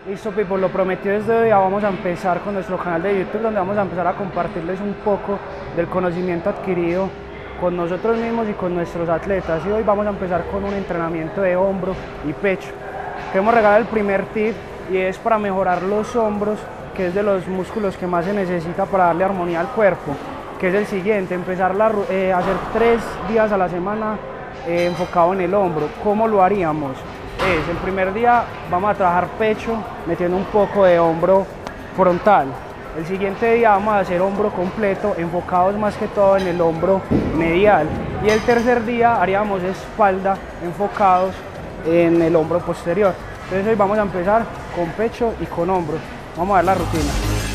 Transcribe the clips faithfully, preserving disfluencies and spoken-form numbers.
Listo, Pipo, lo prometido es de hoy, vamos a empezar con nuestro canal de YouTube, donde vamos a empezar a compartirles un poco del conocimiento adquirido con nosotros mismos y con nuestros atletas. Y hoy vamos a empezar con un entrenamiento de hombro y pecho. Queremos regalar el primer tip y es para mejorar los hombros, que es de los músculos que más se necesita para darle armonía al cuerpo, que es el siguiente: empezar a eh, hacer tres días a la semana eh, enfocado en el hombro. ¿Cómo lo haríamos? Es, el primer día vamos a trabajar pecho metiendo un poco de hombro frontal. El siguiente día vamos a hacer hombro completo, enfocados más que todo en el hombro medial. Y el tercer día haríamos espalda, enfocados en el hombro posterior. Entonces hoy vamos a empezar con pecho y con hombro. Vamos a ver la rutina.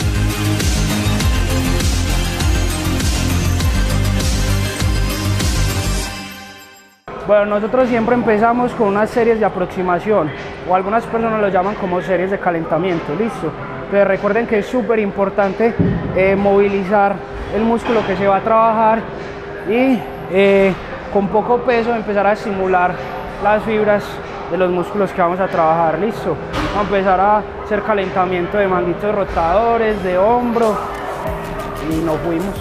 Bueno, nosotros siempre empezamos con unas series de aproximación, o algunas personas lo llaman como series de calentamiento, listo. Pero recuerden que es súper importante eh, movilizar el músculo que se va a trabajar y eh, con poco peso empezar a estimular las fibras de los músculos que vamos a trabajar, listo. Vamos a empezar a hacer calentamiento de manguitos rotadores, de hombro, y nos fuimos.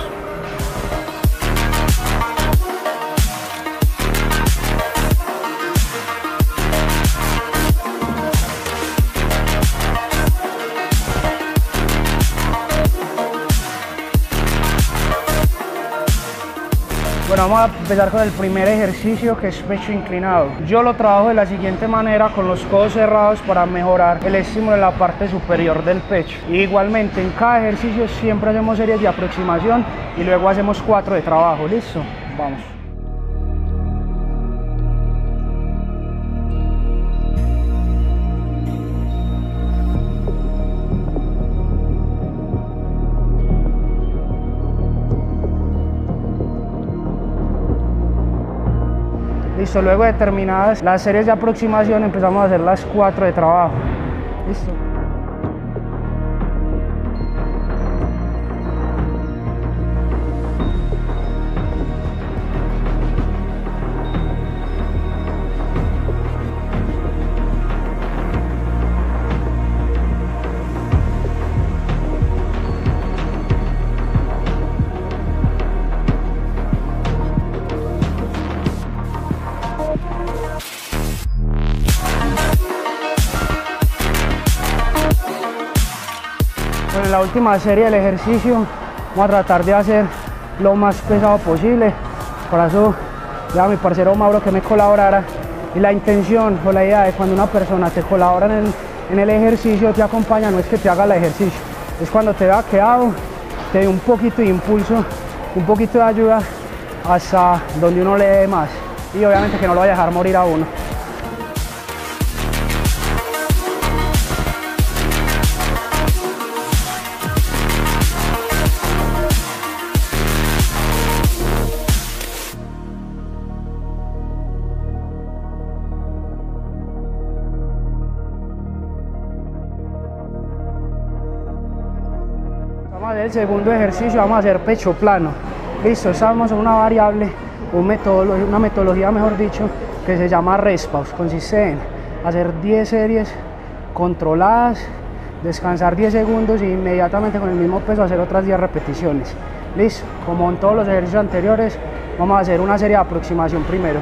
Bueno, vamos a empezar con el primer ejercicio, que es pecho inclinado. Yo lo trabajo de la siguiente manera, con los codos cerrados, para mejorar el estímulo en la parte superior del pecho. Y igualmente en cada ejercicio siempre hacemos series de aproximación y luego hacemos cuatro de trabajo. ¿Listo? Vamos. Listo, luego de terminadas las series de aproximación empezamos a hacer las cuatro de trabajo. Listo. En la última serie del ejercicio vamos a tratar de hacer lo más pesado posible. Para eso ya mi parcero Mauro que me colaborara, y la intención o la idea de cuando una persona te colabora en el, en el ejercicio, te acompaña, no es que te haga el ejercicio, es cuando te vea quedado, te dé un poquito de impulso, un poquito de ayuda hasta donde uno le dé más, y obviamente que no lo vaya a dejar morir a uno. Vamos a hacer el segundo ejercicio, vamos a hacer pecho plano. Listo, estamos en una variable, un metodolo una metodología mejor dicho, que se llama rest pause. Consiste en hacer diez series controladas, descansar diez segundos e inmediatamente con el mismo peso hacer otras diez repeticiones. Listo, como en todos los ejercicios anteriores, vamos a hacer una serie de aproximación primero.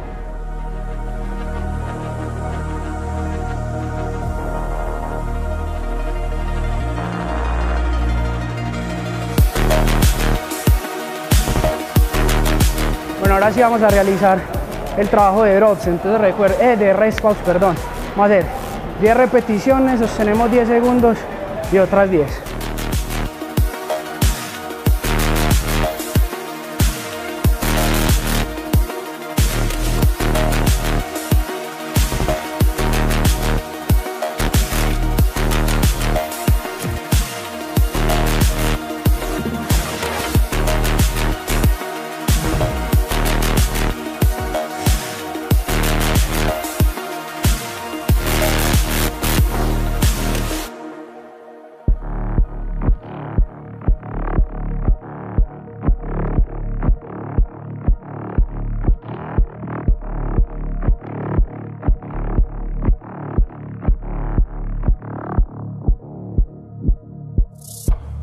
Bueno, ahora sí vamos a realizar el trabajo de drops, entonces recuerden, eh, de rest pause, perdón. Vamos a hacer diez repeticiones, sostenemos diez segundos y otras diez.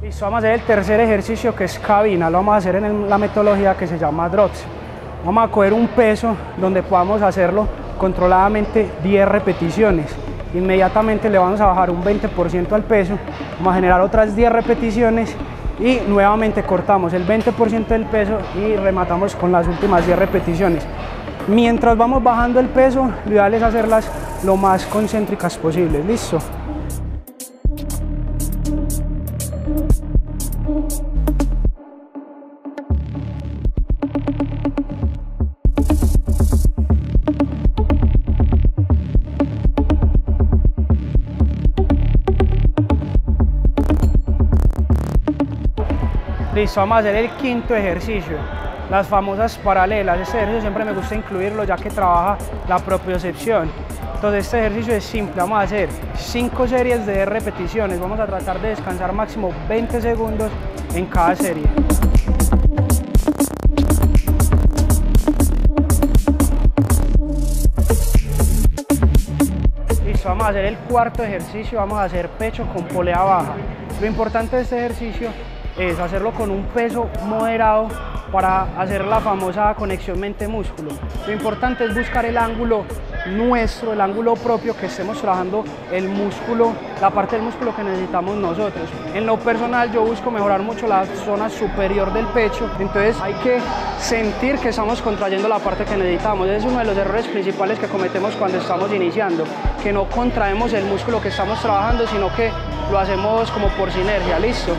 Listo, vamos a hacer el tercer ejercicio, que es cabina. Lo vamos a hacer en el, la metodología que se llama drops. Vamos a coger un peso donde podamos hacerlo controladamente diez repeticiones. Inmediatamente le vamos a bajar un veinte por ciento al peso, vamos a generar otras diez repeticiones y nuevamente cortamos el veinte por ciento del peso y rematamos con las últimas diez repeticiones. Mientras vamos bajando el peso, lo ideal es hacerlas lo más concéntricas posibles. ¿Listo? Listo, vamos a hacer el quinto ejercicio, las famosas paralelas. Este ejercicio siempre me gusta incluirlo ya que trabaja la propiocepción. Entonces este ejercicio es simple, vamos a hacer cinco series de repeticiones, vamos a tratar de descansar máximo veinte segundos en cada serie. Listo, vamos a hacer el cuarto ejercicio, vamos a hacer pecho con polea baja. Lo importante de este ejercicio es hacerlo con un peso moderado para hacer la famosa conexión mente-músculo. Lo importante es buscar el ángulo nuestro, el ángulo propio, que estemos trabajando el músculo, la parte del músculo que necesitamos nosotros. En lo personal yo busco mejorar mucho la zona superior del pecho, entonces hay que sentir que estamos contrayendo la parte que necesitamos. Ese es uno de los errores principales que cometemos cuando estamos iniciando, que no contraemos el músculo que estamos trabajando, sino que lo hacemos como por sinergia. ¿Listo?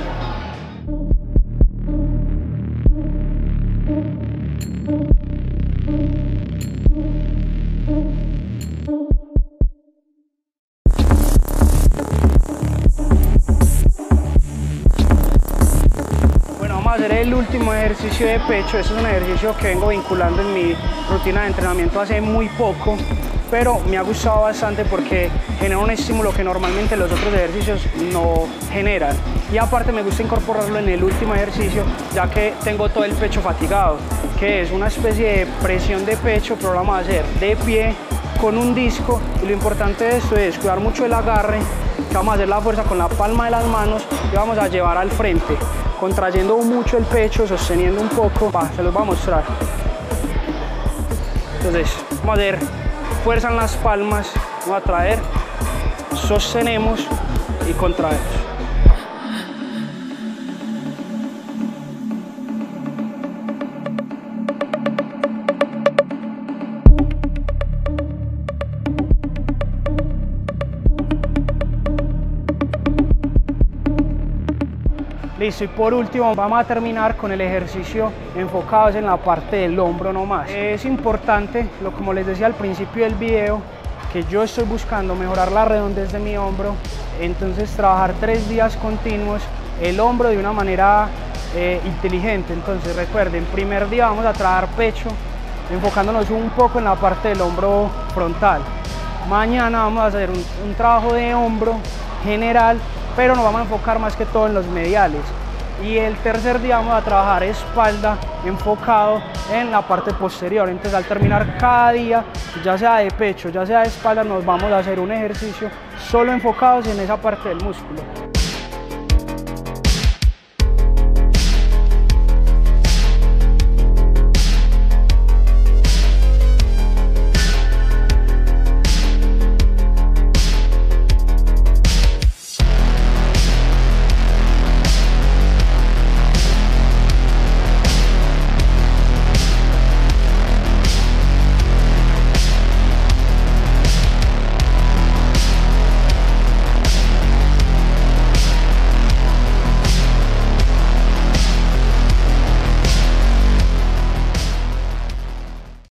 Hacer el último ejercicio de pecho. Este es un ejercicio que vengo vinculando en mi rutina de entrenamiento hace muy poco, pero me ha gustado bastante porque genera un estímulo que normalmente los otros ejercicios no generan, y aparte me gusta incorporarlo en el último ejercicio ya que tengo todo el pecho fatigado, que es una especie de presión de pecho, pero lo vamos a hacer de pie con un disco, y lo importante de esto es cuidar mucho el agarre, que vamos a hacer la fuerza con la palma de las manos y vamos a llevar al frente, contrayendo mucho el pecho, sosteniendo un poco. Va, se los voy a mostrar. Entonces, vamos a hacer fuerza en las palmas, vamos a traer, sostenemos y contraemos. Listo, y por último vamos a terminar con el ejercicio enfocados en la parte del hombro nomás. Es importante, lo, como les decía al principio del video, que yo estoy buscando mejorar la redondez de mi hombro, entonces trabajar tres días continuos el hombro de una manera eh, inteligente. Entonces recuerden, primer día vamos a trabajar pecho, enfocándonos un poco en la parte del hombro frontal. Mañana vamos a hacer un, un trabajo de hombro general, pero nos vamos a enfocar más que todo en los mediales. Y el tercer día vamos a trabajar espalda, enfocado en la parte posterior. Entonces al terminar cada día, ya sea de pecho, ya sea de espalda, nos vamos a hacer un ejercicio solo enfocados en esa parte del músculo.